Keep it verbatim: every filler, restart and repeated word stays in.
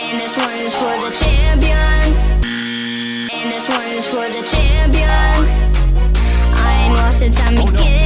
And this one is for the champions. And this one is for the champions. I ain't lost since I'm beginning.